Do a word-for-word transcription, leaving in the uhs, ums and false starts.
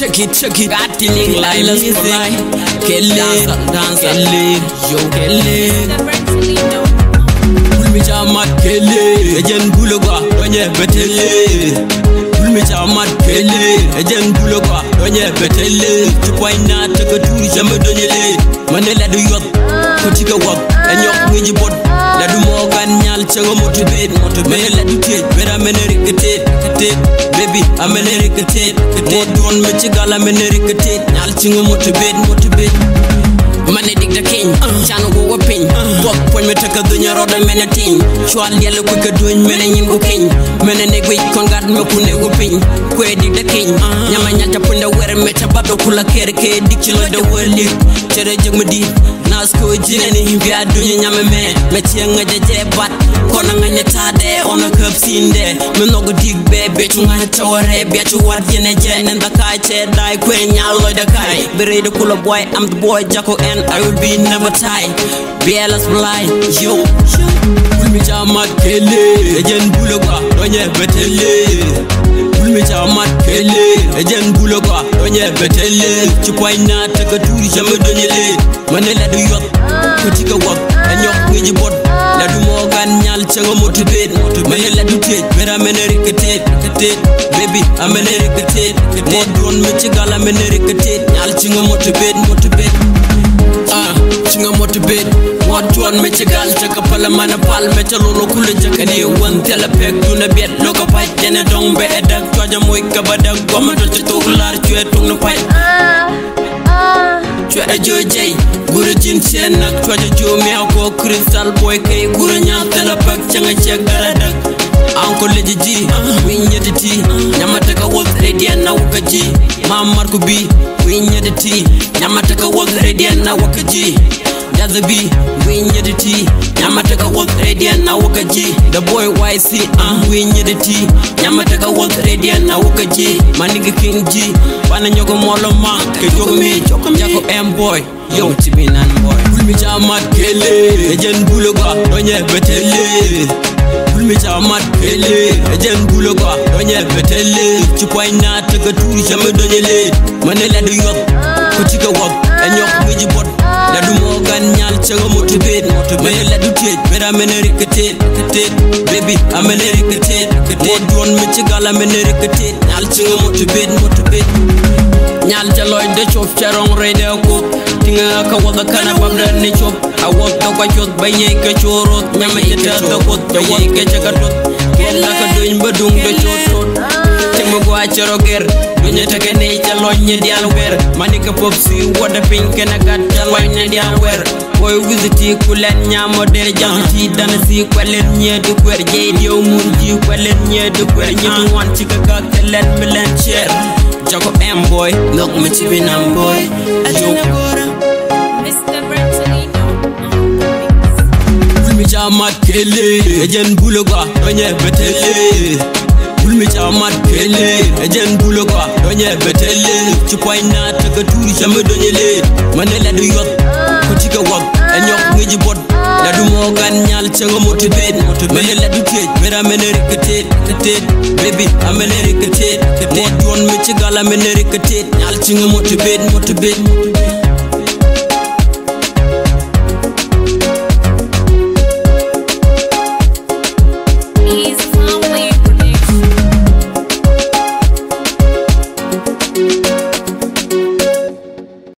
check it, check it. Got the link like music. Kelly, dance, Kelly, yo Kelly. Pull me jamat Kelly, ejen bulogwa, donye betele. Pull me jamat Kelly, ejen bulogwa, donye betele. Tupoy na taka turi jame donye le. Manela do yot, kutika wak, enyok mwiji bod. La du mogan nyal chego motivate, motivate. La du tit, bera meneriketet, ketet. Baby, I'm an irritated. Ketet, don't me chigala meneriketet. Nyal chingo motivate, motivate. Mane dig the king, chano go pin. Walk when me take a dunya roda mene ting. Shwal yellow quick a doing mene nyingo king. Mene negwe kongat me kune go pin. Kwe dig the king. Nyama nyata punda were meta bato kula kere ke dikchilo the world. Chere jeng me di. Nasko jineni via dunya nyame me. Me chianga jeje bat. Kona nganya tade on a cup scene there. Me no go dig be bitch nganya taware. Biachu wat yene jen and the kai che die kwe nyalo the kai. Bere the kula boy, I'm the boy Jaxo and I will be never tied. B L S blind, yo. Pull me jamat Kelly, ejen bulogwa, donye betele. Pull me jamat Kelly, ejen bulogwa, donye betele. Chupoy na taka turi jame donye le. Manela do yot, kutika wak, enyok mwiji bod. La du mogan nyal chengo motivate, manela do tit, bera meneriketet, ketet. Baby, I'm meneriketet, ketet. Don me chigala meneriketet, nyal chengo motivate, motivate. Ah, chinga motivate. What one me chigal chaka pala mana pal me chalolo kule chaka ni one tela pek tuna biet loka pai jene dong be edak twaja moy kabada goma to chitular chue tung no pai. Chue a joy jay guru jin chen nak twaja jo me ko crystal boy kay guru nya tela pek changa chek daradak. Uncle Leji G, win yet the tea. Yamataka was ready and now wakaji. Mam Marco B, win yet the tea. Yamataka was ready and now wakaji. Jaza B, win yet the tea. Yamataka was ready and now wakaji. The boy Y C, uh, win yet the tea. Yamataka was ready and now wakaji. Maniga King G, Pananyoko Moloma, Kejogo me, Jaxo M boy. Yo, Tibinan boy. Pull me jamat Kelly, ejen bulogwa, donye betele. Pull me jamat Kelly, ejen bulogwa, donye betele. Chupoy na taka turi jame donye le. Manela do yot, kutika wak, enyok mwiji bod. La du mogan nyal chengo motivate, manela do tit, bera meneriketet, ketet. Baby, I'm meneriketet, ketet. Don me chigala meneriketet, nyal chengo motivate, motivate. Nyal jaloy de chop charong rede ko. Tinga ka wada kana babda ni chop. I walk the white shot by ye ka chorot. Nyama yeta the kot by ye ka chakatot. Kella ka doin badung de chotot. Timo go acheroger. Dunya take ne jaloy nye dial wer. Manika popsi wada pink na gat jaloy nye dial wer. Boy wiziti kulen nyamo der jamti dana si kwelen nye de kwer je dio munji kwelen nye de kwer nyitu wan chika ka kelen milen cher. Jaxo M boy, look me Tibinan boy. Mister Bertolino. Pull me jamat Kelly, ejen bulogwa, donye betele. Pull me jamat Kelly, ejen bulogwa, donye betele. Chupoy na taka turi jame donye le. Manela do yot, kutika wak, enyok mwiji bod. La du mogan nyal chengo motivate, manela do tit, bera meneriketet, ketet. Baby, I'm meneriketet, ketet. Don me chigala meneriketet, nyal chengo motivate, motivate. He's a family production.